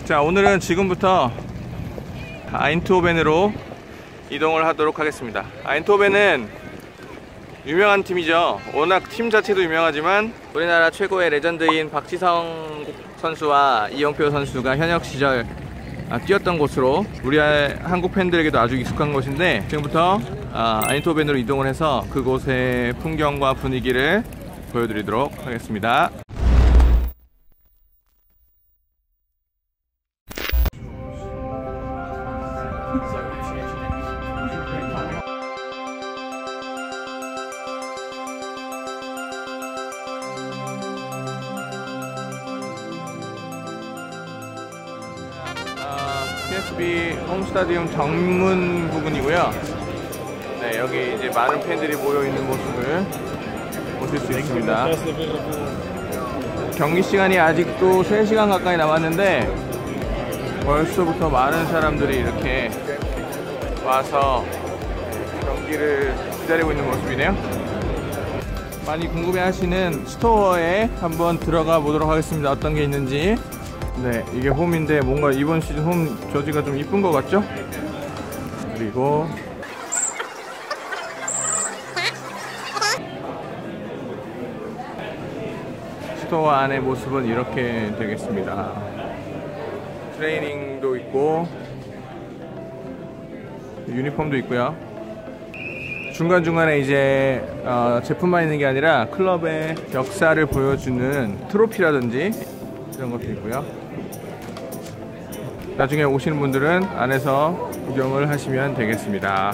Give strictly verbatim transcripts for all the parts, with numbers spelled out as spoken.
자, 오늘은 지금부터 아인트호벤으로 이동을 하도록 하겠습니다. 아인트호벤은 유명한 팀이죠. 워낙 팀 자체도 유명하지만 우리나라 최고의 레전드인 박지성 선수와 이영표 선수가 현역 시절 뛰었던 곳으로 우리 한국 팬들에게도 아주 익숙한 곳인데, 지금부터 아인트호벤으로 이동을 해서 그곳의 풍경과 분위기를 보여드리도록 하겠습니다. 피에스비 홈스타디움 정문 부분이고요. 네, 여기 이제 많은 팬들이 모여 있는 모습을 보실 수 있습니다. 경기 시간이 아직도 세 시간 가까이 남았는데 벌써부터 많은 사람들이 이렇게 와서 경기를 기다리고 있는 모습이네요. 많이 궁금해 하시는 스토어에 한번 들어가 보도록 하겠습니다. 어떤 게 있는지. 네, 이게 홈인데 뭔가 이번 시즌 홈 저지가 좀 이쁜 것 같죠? 그리고 스토어 안의 모습은 이렇게 되겠습니다. 트레이닝도 있고 유니폼도 있고요. 중간중간에 이제 어, 제품만 있는 게 아니라 클럽의 역사를 보여주는 트로피라든지 이런 것도 있고요. 나중에 오시는 분들은 안에서 구경을 하시면 되겠습니다.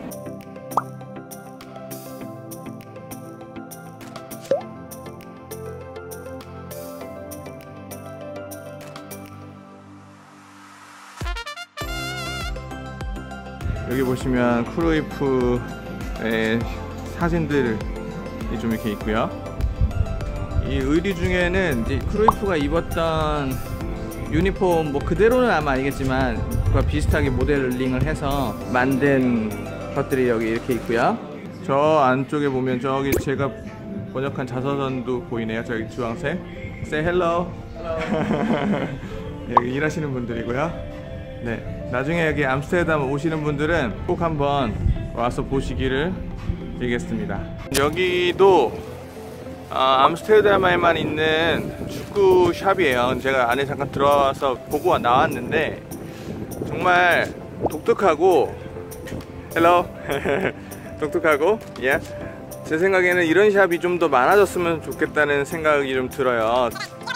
여기 보시면 크루이프의 사진들이 좀 이렇게 있고요. 이 의리 중에는 이제 크루이프가 입었던 유니폼 뭐 그대로는 아마 아니겠지만 그와 비슷하게 모델링을 해서 만든 것들이 여기 이렇게 있고요. 저 안쪽에 보면 저기 제가 번역한 자서전도 보이네요. 저기 주황색 Say hello. 여기 일하시는 분들이고요. 네, 나중에 여기 암스테르담 오시는 분들은 꼭 한번 와서 보시기를 드리겠습니다. 여기도 아, 암스테르담에만 있는 축구 샵이에요. 제가 안에 잠깐 들어와서 보고 나왔는데 정말 독특하고 헬로 독특하고 예. yeah. 제 생각에는 이런 샵이 좀 더 많아졌으면 좋겠다는 생각이 좀 들어요.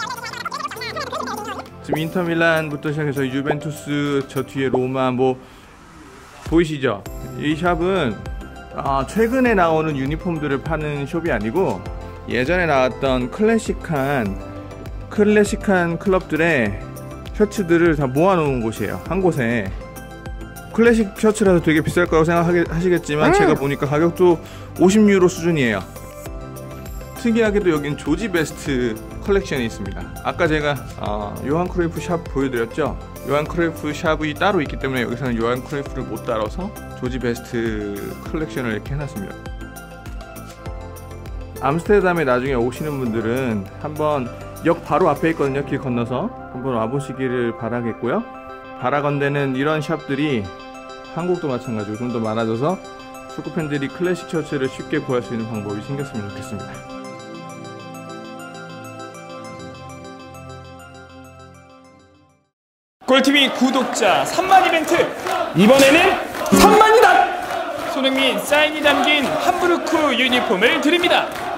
지금 인터밀란부터 시작해서 유벤투스, 저 뒤에 로마 뭐 보이시죠? 이 샵은 아, 최근에 나오는 유니폼들을 파는 숍이 아니고 예전에 나왔던 클래식한 클래식한 클럽들의 셔츠들을 다 모아놓은 곳이에요. 한 곳에. 클래식 셔츠라서 되게 비쌀 거라고 생각하시겠지만 음! 제가 보니까 가격도 오십 유로 수준이에요. 특이하게도 여긴 조지 베스트 컬렉션이 있습니다. 아까 제가 어, 요한 크루이프 샵 보여드렸죠? 요한 크루이프 샵이 따로 있기 때문에 여기서는 요한 크루이프를 못 따라서 조지 베스트 컬렉션을 이렇게 해놨습니다. 암스테르담에 나중에 오시는 분들은 한번 역 바로 앞에 있거든요. 길 건너서 한번 와보시기를 바라겠고요. 바라건대는 이런 샵들이 한국도 마찬가지로 좀 더 많아져서 축구팬들이 클래식 셔츠를 쉽게 구할 수 있는 방법이 생겼으면 좋겠습니다. 골티비 구독자 삼만 이벤트! 이번에는 삼만이다! 손흥민 사인이 담긴 함부르크 유니폼을 드립니다.